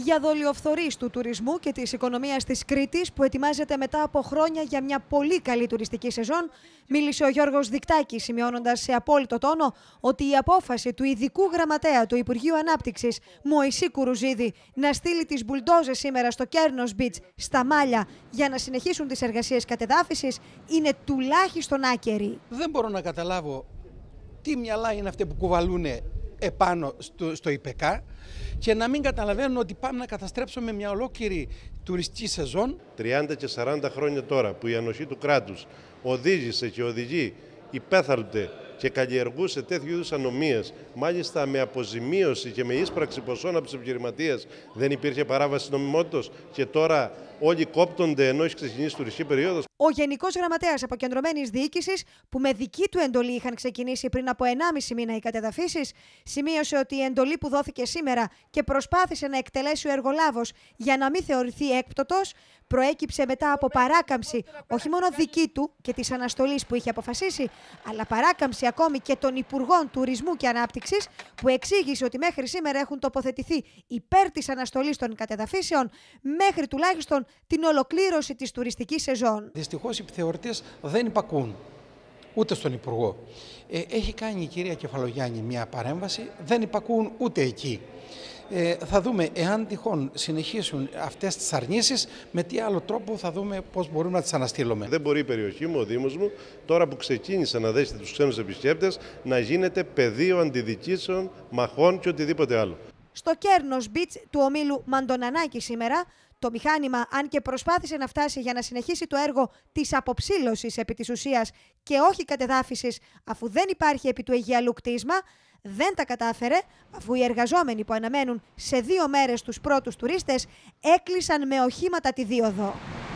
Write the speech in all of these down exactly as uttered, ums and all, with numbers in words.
για δολιοφθορείς του τουρισμού και της οικονομίας της Κρήτης, που ετοιμάζεται μετά από χρόνια για μια πολύ καλή τουριστική σεζόν, μίλησε ο Γιώργος Δικτάκης, σημειώνοντας σε απόλυτο τόνο ότι η απόφαση του ειδικού γραμματέα του Υπουργείου Ανάπτυξης, Μωυσή Κουρουζίδη, να στείλει τις μπουλντόζες σήμερα στο Κέρνος Beach, στα Μάλια, για να συνεχίσουν τις εργασίες κατεδάφισης, είναι τουλάχιστον άκερη. Δεν μπορώ να καταλάβω τι μυαλά είναι αυτοί που κουβαλούν επάνω στο, στο ΙΠΕΚΑ και να μην καταλαβαίνουν ότι πάμε να καταστρέψουμε μια ολόκληρη τουριστική σεζόν. τριάντα και σαράντα χρόνια τώρα που η ανοχή του κράτους οδήγησε και οδηγεί υπέθαλπτε και καλλιεργούσε τέτοιου είδους ανομίες, μάλιστα με αποζημίωση και με ίσπραξη ποσών από τους επιχειρηματίες, δεν υπήρχε παράβαση νομιμότητας και τώρα όλοι κόπτονται ενώ έχει ξεκινήσει τουριστική περίοδος. Ο Γενικός Γραμματέας Αποκεντρωμένης Διοίκησης, που με δική του εντολή είχαν ξεκινήσει πριν από ενάμιση μήνα οι κατεδαφίσεις, σημείωσε ότι η εντολή που δόθηκε σήμερα και προσπάθησε να εκτελέσει ο εργολάβος για να μην θεωρηθεί έκπτωτος, προέκυψε μετά από παράκαμψη όχι μόνο δική του και της αναστολής που είχε αποφασίσει, αλλά παράκαμψη ακόμη και των Υπουργών Τουρισμού και Ανάπτυξης, που εξήγησε ότι μέχρι σήμερα έχουν τοποθετηθεί υπέρ της αναστολής των κατεδαφίσεων μέχρι τουλάχιστον την ολοκλήρωση της τουριστικής σεζόν. Δυστυχώς οι επιθεωρητές δεν υπακούν ούτε στον Υπουργό. Ε, έχει κάνει η κυρία Κεφαλογιάννη μια παρέμβαση, δεν υπακούν ούτε εκεί. Ε, θα δούμε εάν τυχόν συνεχίσουν αυτές τις αρνήσεις, με τι άλλο τρόπο θα δούμε πώς μπορούμε να τις αναστείλουμε. Δεν μπορεί η περιοχή μου, ο Δήμος μου, τώρα που ξεκίνησε να δέχεται τους ξένους επισκέπτες, να γίνεται πεδίο αντιδικήσεων, μαχών και οτιδήποτε άλλο. Στο Κέρνος Beach του ομίλου Μαντονανάκη σήμερα, το μηχάνημα, αν και προσπάθησε να φτάσει για να συνεχίσει το έργο της αποψήλωσης επί της ουσίας και όχι κατεδάφισης, αφού δεν υπάρχει επί του Αιγιαλού κτίσμα, δεν τα κατάφερε, αφού οι εργαζόμενοι που αναμένουν σε δύο μέρες τους πρώτους τουρίστες έκλεισαν με οχήματα τη δίωδο.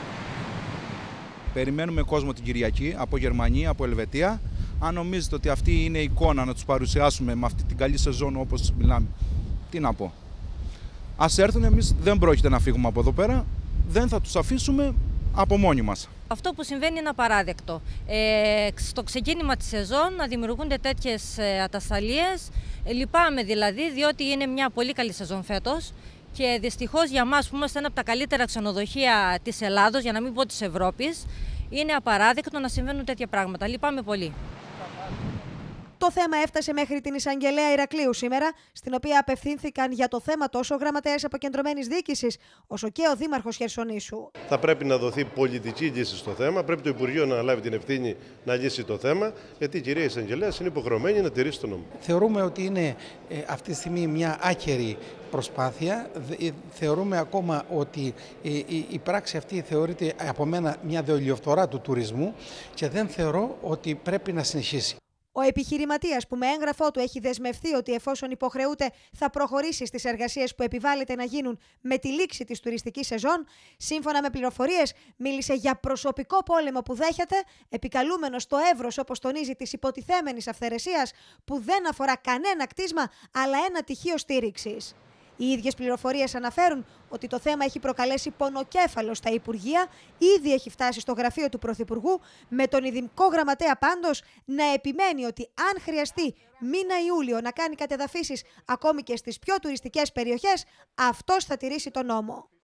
Περιμένουμε κόσμο την Κυριακή από Γερμανία, από Ελβετία. Αν νομίζετε ότι αυτή είναι η εικόνα να τους παρουσιάσουμε με αυτή την καλή σεζόν όπως μιλάμε, τι να πω. Ας έρθουν, εμείς δεν πρόκειται να φύγουμε από εδώ πέρα, δεν θα τους αφήσουμε από μόνοι μας. Αυτό που συμβαίνει είναι απαράδεκτο. Ε, στο ξεκίνημα της σεζόν να δημιουργούνται τέτοιες ε, ατασταλίες. Ε, λυπάμαι δηλαδή, διότι είναι μια πολύ καλή σεζόν φέτος και δυστυχώς για μας που είμαστε ένα από τα καλύτερα ξενοδοχεία της Ελλάδος, για να μην πω της Ευρώπης, είναι απαράδεκτο να συμβαίνουν τέτοια πράγματα. Λυπάμαι πολύ. Το θέμα έφτασε μέχρι την Εισαγγελέα Ηρακλείου σήμερα, στην οποία απευθύνθηκαν για το θέμα τόσο ο Γραμματέας Αποκεντρωμένης Διοίκησης, όσο και ο Δήμαρχος Χερσονήσου. Θα πρέπει να δοθεί πολιτική λύση στο θέμα, πρέπει το Υπουργείο να αναλάβει την ευθύνη να λύσει το θέμα, γιατί η κυρία Εισαγγελέας είναι υποχρεωμένη να τηρήσει τον νόμο. Θεωρούμε ότι είναι ε, αυτή τη στιγμή μια άκερη προσπάθεια. Ε, θεωρούμε ακόμα ότι ε, η, η πράξη αυτή θεωρείται από μένα μια δολιοφθορά του τουρισμού και δεν θεωρώ ότι πρέπει να συνεχίσει. Ο επιχειρηματίας, που με έγγραφό του έχει δεσμευθεί ότι εφόσον υποχρεούται θα προχωρήσει στις εργασίες που επιβάλλεται να γίνουν με τη λήξη της τουριστικής σεζόν, σύμφωνα με πληροφορίες μίλησε για προσωπικό πόλεμο που δέχεται, επικαλούμενος το εύρος, όπως τονίζει, της υποτιθέμενης αυθαιρεσίας που δεν αφορά κανένα κτίσμα αλλά ένα τυχείο στήριξης. Οι ίδιες πληροφορίες αναφέρουν ότι το θέμα έχει προκαλέσει πονοκέφαλο στα Υπουργεία, ήδη έχει φτάσει στο γραφείο του Πρωθυπουργού, με τον ειδικό γραμματέα πάντως να επιμένει ότι αν χρειαστεί μήνα Ιούλιο να κάνει κατεδαφίσεις ακόμη και στις πιο τουριστικές περιοχές, αυτός θα τηρήσει τον νόμο.